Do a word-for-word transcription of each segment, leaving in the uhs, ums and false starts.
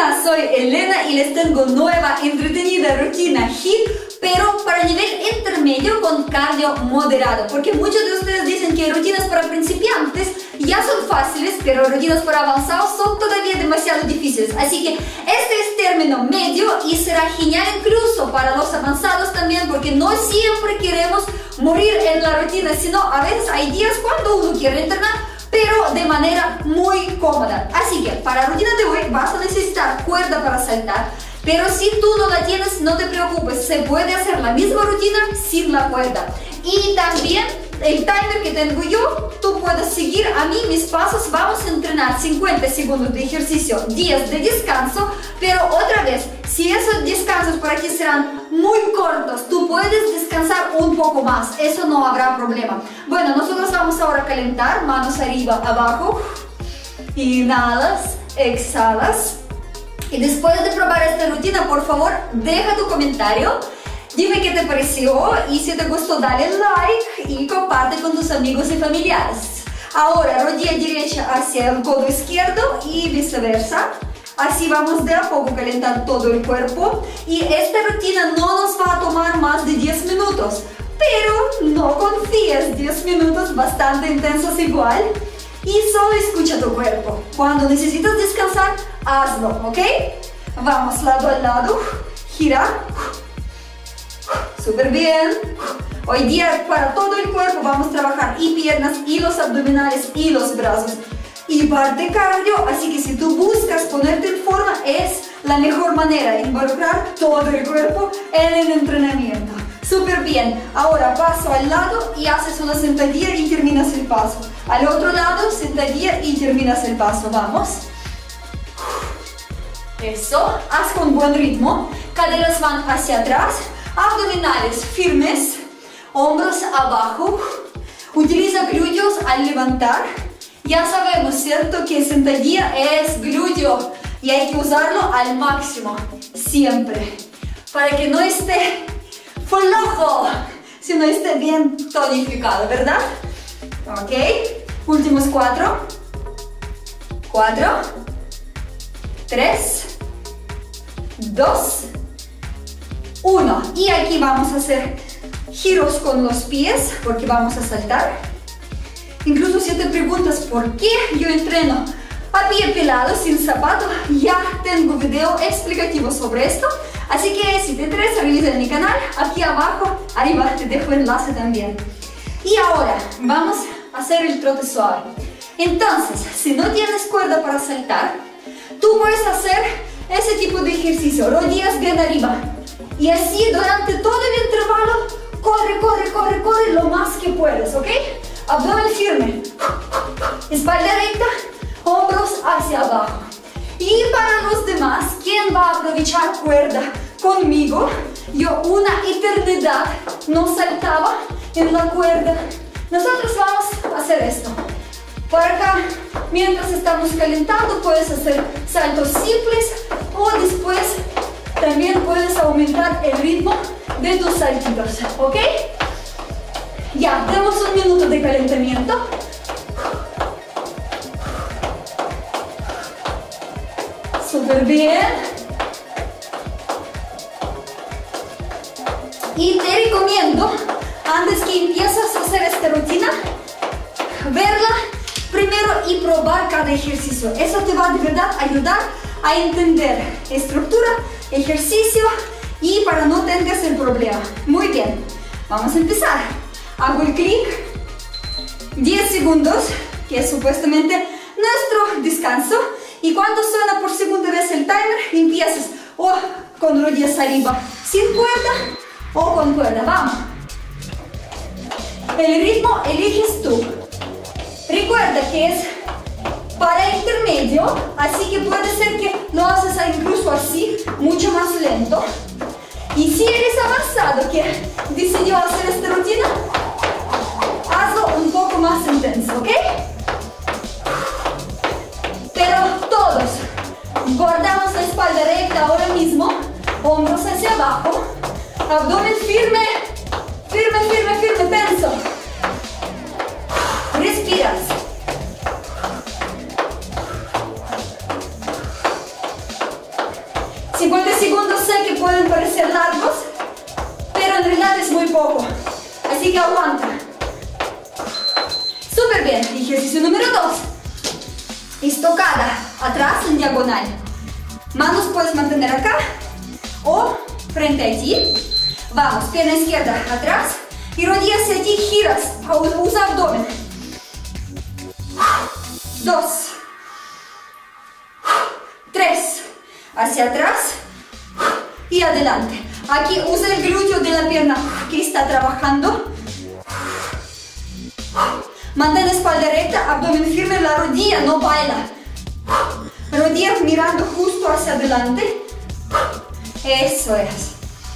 buenas, soy Elena y les tengo nueva, entretenida rutina HIIT, pero para nivel intermedio con cardio moderado, porque muchos de ustedes dicen que rutinas para principiantes ya son fáciles, pero rutinas para avanzados son todavía demasiado difíciles, así que este es término medio y será genial incluso para los avanzados también, porque no siempre queremos morir en la rutina, sino a veces hay días cuando uno quiere entrenar, pero de manera muy cómoda. Así que para la rutina de hoy vas a necesitar cuerda para saltar, pero si tú no la tienes, no te preocupes, se puede hacer la misma rutina sin la cuerda. Y también el timer que tengo yo, tú puedes seguir a mí mis pasos. Vamos a entrenar cincuenta segundos de ejercicio, diez de descanso, pero otra vez, si esos descansos para ti serán muy cortos, tú puedes descansar un poco más, eso no habrá problema. Bueno, nosotros vamos ahora a calentar, manos arriba, abajo, inhalas, exhalas. Y después de probar esta rutina, por favor, deja tu comentario. Dime qué te pareció y si te gustó, dale like y comparte con tus amigos y familiares. Ahora, rodilla derecha hacia el codo izquierdo y viceversa. Así vamos de a poco calentar todo el cuerpo. Y esta rutina no nos va a tomar más de diez minutos. Pero no confíes, diez minutos bastante intensos igual. Y solo escucha tu cuerpo. Cuando necesitas descansar, hazlo, ¿ok? Vamos lado a lado, gira. Súper bien. Hoy día para todo el cuerpo vamos a trabajar y piernas, y los abdominales, y los brazos. Y parte cardio, así que si tú buscas ponerte en forma, es la mejor manera de involucrar todo el cuerpo en el entrenamiento. Súper bien. Ahora paso al lado y haces una sentadilla y terminas el paso. Al otro lado, sentadilla y terminas el paso. Vamos. Eso. Haz con buen ritmo. Caderas van hacia atrás. Abdominales firmes. Hombros abajo. Utiliza glúteos al levantar. Ya sabemos, ¿cierto? Que sentadilla es glúteo. Y hay que usarlo al máximo. Siempre. Para que no esté flojo, sino esté bien tonificado, ¿verdad? Ok. Últimos cuatro. Cuatro. Tres. Dos. Uno. Y aquí vamos a hacer giros con los pies, porque vamos a saltar. Incluso si te preguntas por qué yo entreno a pie pelado, sin zapato, ya tengo video explicativo sobre esto. Así que si te interesa, revisa en mi canal, aquí abajo, arriba te dejo enlace también. Y ahora vamos a hacer el trote suave. Entonces, si no tienes cuerda para saltar, tú puedes hacer ese tipo de ejercicio, rodillas bien arriba. Y así durante todo el intervalo, corre, corre, corre, corre lo más que puedes, ¿ok? Abdomen firme, espalda recta, hombros hacia abajo. Y para los demás, ¿quién va a aprovechar cuerda conmigo? Yo una eternidad no saltaba en la cuerda. Nosotros vamos a hacer esto. Por acá, mientras estamos calentando, puedes hacer saltos simples o después también puedes aumentar el ritmo de tus saltitos, ¿ok? Ya, tenemos un minuto de calentamiento. Súper bien. Y te recomiendo, antes que empiezas a hacer esta rutina, verla primero y probar cada ejercicio. Eso te va de verdad a ayudar a entender estructura, ejercicio y para no tengas el problema. Muy bien, vamos a empezar. Hago el clic, diez segundos, que es supuestamente nuestro descanso. Y cuando suena por segunda vez el timer, empiezas o con rodillas arriba sin cuerda o con cuerda. Vamos. El ritmo eliges tú. Recuerda que es para intermedio, así que puede ser que lo haces incluso así, mucho más lento. Y si eres avanzado que decidió hacer esta rutina, hazlo un poco más intenso, ¿ok? Pero todos guardamos la espalda recta ahora mismo, hombros hacia abajo, abdomen firme, firme, firme, firme, tenso. Respiras. cincuenta segundos sé que pueden parecer largos, pero en realidad es muy poco. Así que aguanta. Súper bien. Ejercicio número dos. Estocada atrás en diagonal. Manos puedes mantener acá o frente a ti. Vamos, pierna izquierda atrás y rodilla hacia ti, giras. Usa abdomen. Dos. Tres. Hacia atrás y adelante. Aquí usa el glúteo de la pierna que está trabajando. Mantén la espalda recta, abdomen firme, la rodilla no baila. Rodilla mirando justo hacia adelante. Eso es.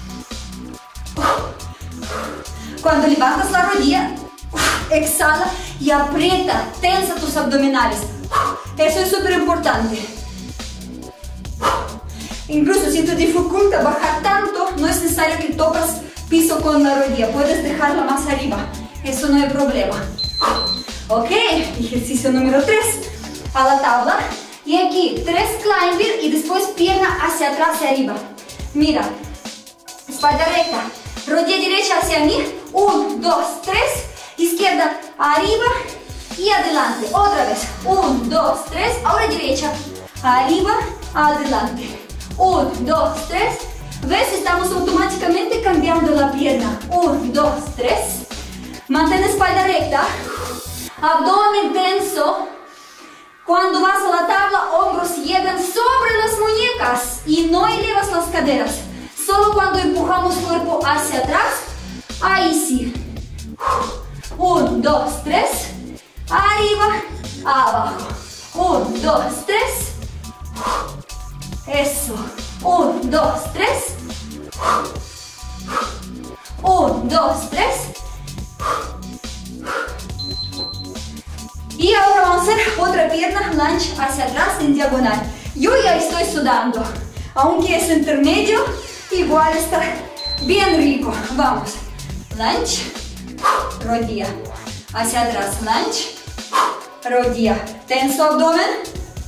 Cuando levantas la rodilla, exhala y aprieta, tensa tus abdominales. Eso es súper importante. Incluso si te dificulta bajar tanto, no es necesario que tocas piso con la rodilla. Puedes dejarla más arriba. Eso no hay problema. Ok, ejercicio número tres. A la tabla. Y aquí, tres climber y después pierna hacia atrás y arriba. Mira. Espalda recta. Rodilla derecha hacia mí. Un, dos, tres. Izquierda arriba y adelante. Otra vez. Un, dos, tres. Ahora derecha. Arriba, adelante. Un, dos, tres. ¿Ves? Estamos automáticamente cambiando la pierna. Un, dos, tres. Mantén la espalda recta. Abdomen tenso. Cuando vas a la tabla, hombros llegan sobre las muñecas y no elevas las caderas. Solo cuando empujamos cuerpo hacia atrás, ahí sí. Un, dos, tres. Arriba, abajo. Un, dos, tres. Eso. Un, dos, tres. Un, dos, tres. Y ahora vamos a hacer otra pierna, lunge hacia atrás en diagonal. Yo ya estoy sudando, aunque es intermedio, igual está bien rico. Vamos, lunge, rodilla, hacia atrás, lunge, rodilla, tenso abdomen.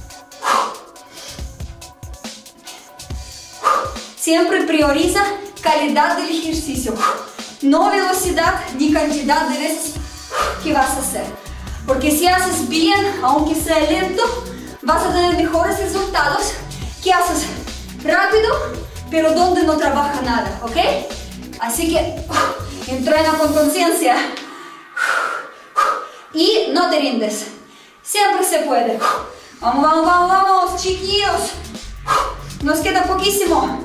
Siempre prioriza calidad del ejercicio, no velocidad ni cantidad de veces que vas a hacer. Porque si haces bien, aunque sea lento, vas a tener mejores resultados que haces rápido, pero donde no trabaja nada, ¿ok? Así que entrena con conciencia y no te rindes. Siempre se puede. Vamos, vamos, vamos, vamos, chiquillos. Nos queda poquísimo.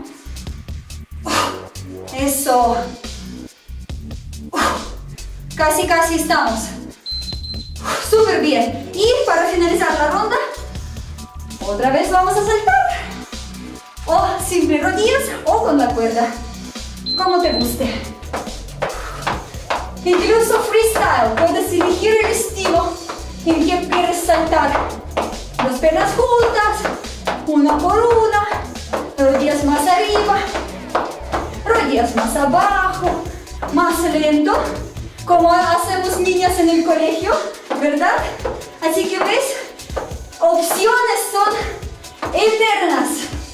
Eso. Casi, casi estamos. Súper bien. Y para finalizar la ronda, otra vez vamos a saltar. O simple rodillas o con la cuerda, como te guste. Incluso freestyle, puedes elegir el estilo en que quieres saltar. Las piernas juntas, una por una, rodillas más arriba, rodillas más abajo, más lento, como hacemos niñas en el colegio, ¿verdad? Así que ves, opciones son eternas,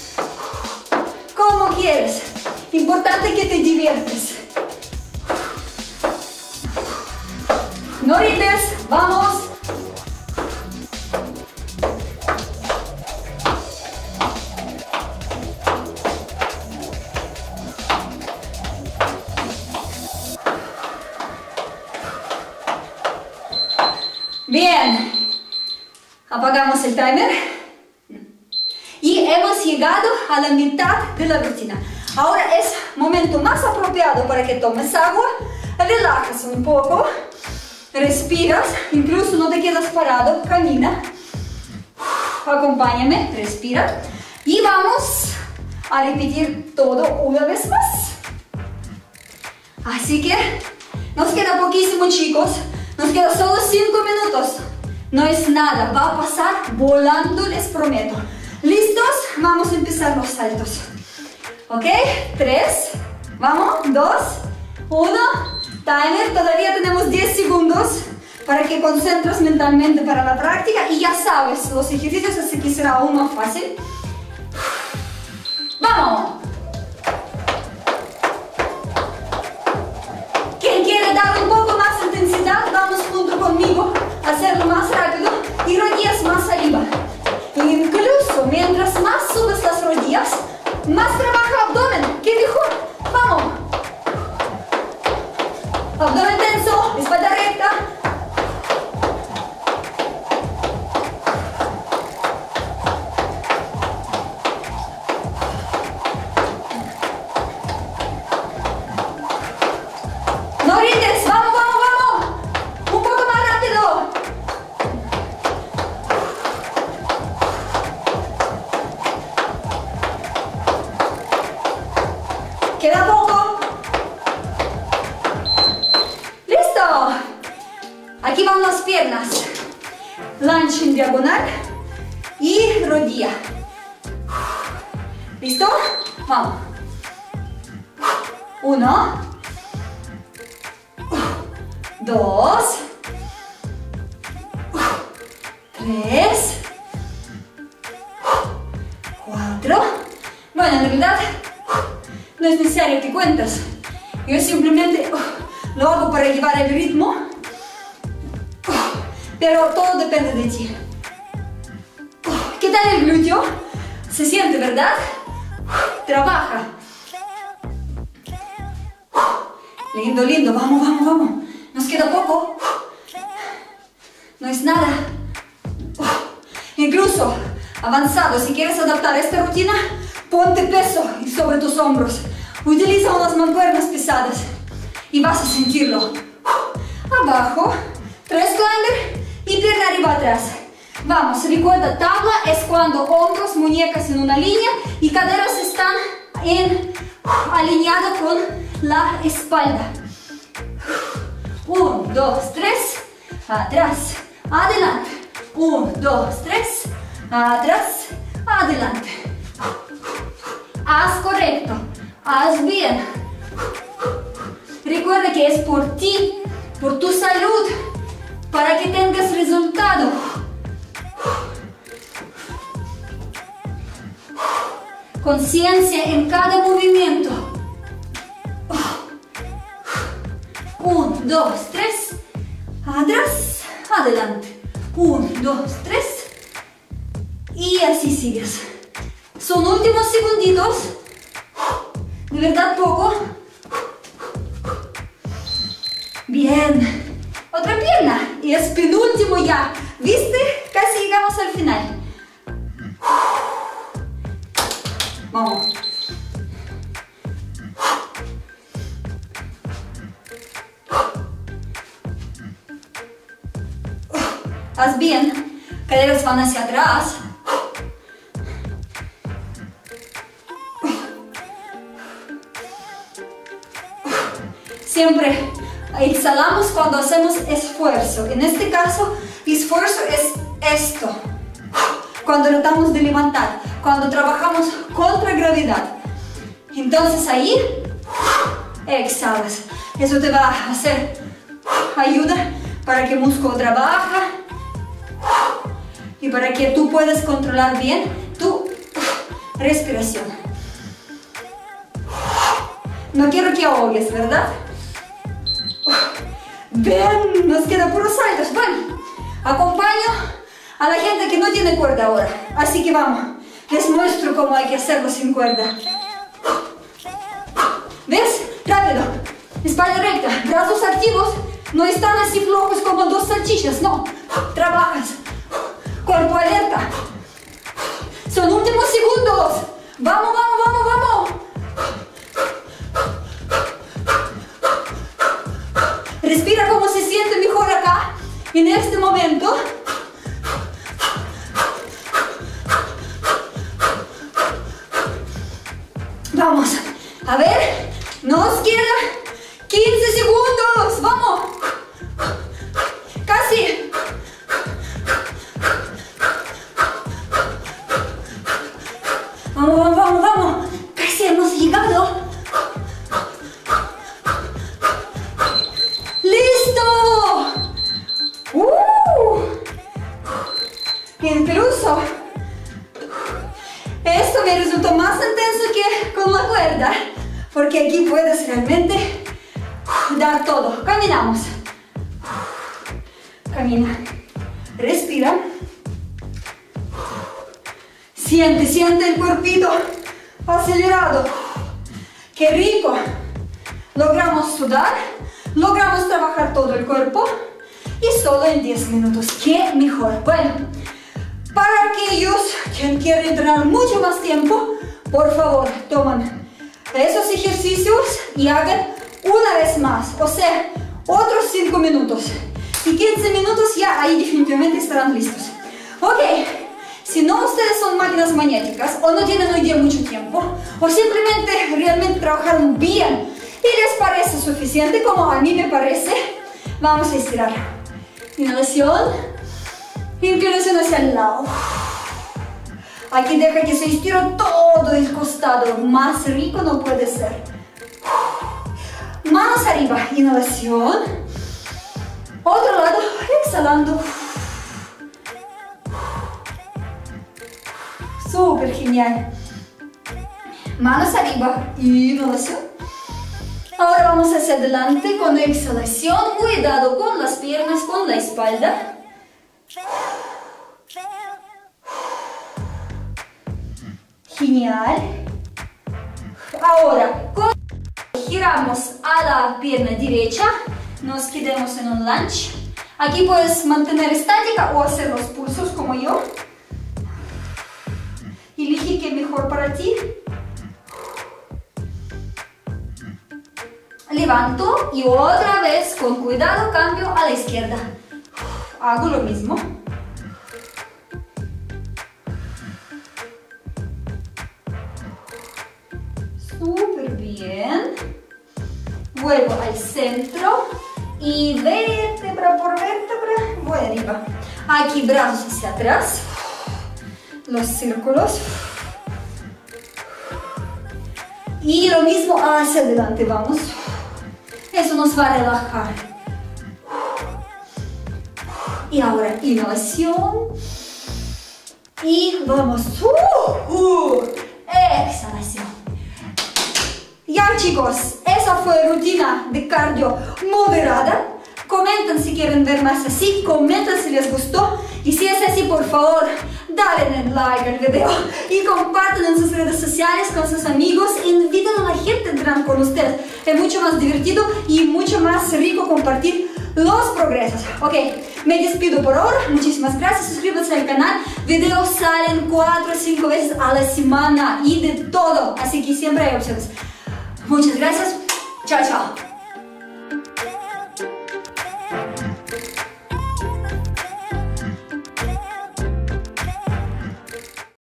como quieres, importante que te diviertes. No rindes, vamos. Bien, apagamos el timer y hemos llegado a la mitad de la rutina. Ahora es momento más apropiado para que tomes agua, relajas un poco, respiras, incluso no te quedas parado, camina, acompáñame, respira y vamos a repetir todo una vez más. Así que nos queda poquísimo, chicos. Nos quedan solo cinco minutos. No es nada, va a pasar volando, les prometo. ¿Listos? Vamos a empezar los saltos. ¿Ok? Tres. Vamos. Dos. Uno. Timer. Todavía tenemos diez segundos para que concentres mentalmente para la práctica. Y ya sabes, los ejercicios así que será aún más fácil. ¡Vamos! Más trabajo abdomen, qué mejor. Vamos. Abdomen tenso, espalda recta. No rindes, vamos, vamos, vamos. Un poco más rápido. Queda poco. ¡Listo! Aquí van las piernas. Lunge en diagonal y rodilla. ¿Listo? Vamos. Uno. Dos. Tres. Cuatro. Bueno, en realidad no es necesario que cuentes. Yo simplemente uh, lo hago para llevar el ritmo. Uh, pero todo depende de ti. Uh, ¿Qué tal el glúteo? Se siente, ¿verdad? Uh, trabaja. Uh, lindo, lindo. Vamos, vamos, vamos. Nos queda poco. Uh, no es nada. Uh, incluso avanzado, si quieres adaptar esta rutina, ponte peso sobre tus hombros. Utiliza unas mancuernas pesadas y vas a sentirlo. Abajo, press climber y pierna arriba atrás. Vamos, recuerda, tabla es cuando hombros, muñecas en una línea y caderas están en, alineadas con la espalda. Uno, dos, tres, atrás, adelante. Uno, dos, tres, atrás, adelante. Haz correcto, haz bien. Recuerda que es por ti, por tu salud, para que tengas resultado. Conciencia en cada movimiento. Uno, dos, tres, atrás, adelante. Uno, dos, tres. Y así sigues. Son últimos segunditos. De verdad poco. Bien. Otra pierna. Y es penúltimo ya. ¿Viste? Casi llegamos al final. Vamos. Haz bien. Caderas van hacia atrás. Siempre exhalamos cuando hacemos esfuerzo. En este caso, esfuerzo es esto. Cuando tratamos de levantar, cuando trabajamos contra gravedad. Entonces ahí, exhalas. Eso te va a hacer ayuda para que el músculo trabaje y para que tú puedas controlar bien tu respiración. No quiero que ahogues, ¿verdad? Bien, nos quedan puros saltos. Bueno, acompaño a la gente que no tiene cuerda ahora. Así que vamos, les muestro cómo hay que hacerlo sin cuerda. ¿Ves? Rápido. Espalda recta, brazos activos. No están así flojos como dos salchichas, no. Trabajas. Cuerpo alerta. Son últimos segundos. Vamos, vamos, vamos, vamos. Respira cómo se siente mejor acá, en este momento. Vamos, a ver, nos queda quince segundos, vamos. Casi. Vamos, vamos, vamos, vamos. Casi hemos llegado. Incluso esto me resultó más intenso que con la cuerda, porque aquí puedes realmente dar todo. Caminamos. Camina. Respira. Siente, siente el cuerpito acelerado. ¡Qué rico! Logramos sudar, logramos trabajar todo el cuerpo y solo en diez minutos. ¡Qué mejor! Bueno, para aquellos que quieren entrenar mucho más tiempo, por favor, toman esos ejercicios y hagan una vez más, o sea, otros cinco minutos. Y quince minutos ya ahí definitivamente estarán listos. Ok, si no ustedes son máquinas magnéticas o no tienen hoy día mucho tiempo o simplemente realmente trabajaron bien y les parece suficiente como a mí me parece, vamos a estirar. Inhalación, inclinación hacia el lado. Aquí deja que se estire todo el costado, más rico no puede ser. Manos arriba, inhalación. Otro lado, exhalando. Súper genial. Manos arriba, inhalación. Ahora vamos hacia adelante con exhalación. Cuidado con las piernas, con la espalda. Genial. Ahora, con... giramos a la pierna derecha. Nos quedemos en un lunge. Aquí puedes mantener estática o hacer los pulsos como yo. Elige qué mejor para ti. Levanto y otra vez con cuidado cambio a la izquierda. Hago lo mismo. Súper bien. Vuelvo al centro y vértebra por vértebra voy arriba. Aquí brazos hacia atrás. Los círculos. Y lo mismo hacia adelante, vamos. Eso nos va a relajar. Y ahora inhalación. Y vamos. Uh, uh, exhalación. Ya chicos, esa fue rutina de cardio moderada. Comenten si quieren ver más así, comenten si les gustó. Y si es así, por favor, dale like al video y compartan en sus redes sociales con sus amigos. Inviten a la gente a entrenar con ustedes. Es mucho más divertido y mucho más rico compartir los progresos. Ok, me despido por ahora. Muchísimas gracias. Suscríbanse al canal. Videos salen cuatro o cinco veces a la semana y de todo. Así que siempre hay opciones. Muchas gracias. Chao, chao.